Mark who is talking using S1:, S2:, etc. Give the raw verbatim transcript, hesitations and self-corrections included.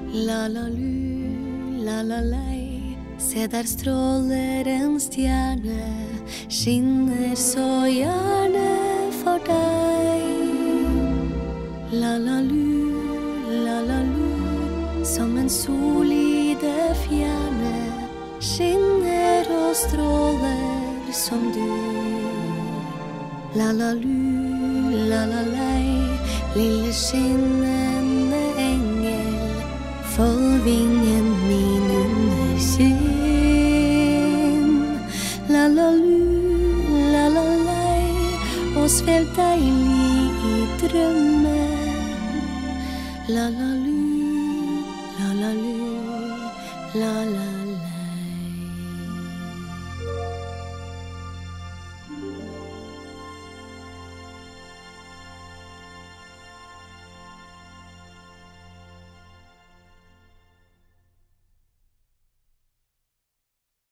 S1: La-la-lu, la-la-lei. Se der stråler en stjerne, skinner så gjerne for deg. La-la-lu, la-la-lu, som en sol i det fjerne, skinner og stråler som du. La-la-lu, la-la-lei, lille skinnende engel, fold vingen min under kinn. La-la-lu, la-la-lei, og svev deilig i drømme. La-la-lu.